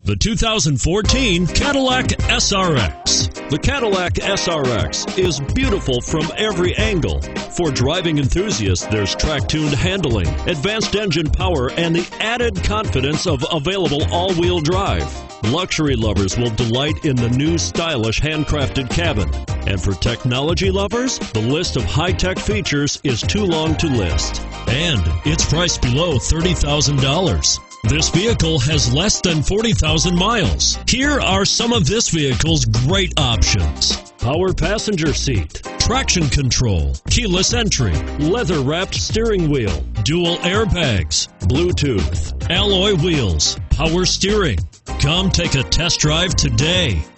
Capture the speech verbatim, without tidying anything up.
The two thousand fourteen Cadillac S R X. The Cadillac S R X is beautiful from every angle. For driving enthusiasts, there's track-tuned handling, advanced engine power, and the added confidence of available all-wheel drive. Luxury lovers will delight in the new stylish handcrafted cabin. And for technology lovers, the list of high-tech features is too long to list. And it's priced below thirty thousand dollars. This vehicle has less than forty thousand miles. Here are some of this vehicle's great options: power passenger seat, traction control, keyless entry, leather-wrapped steering wheel, dual airbags, Bluetooth, alloy wheels, power steering. Come take a test drive today.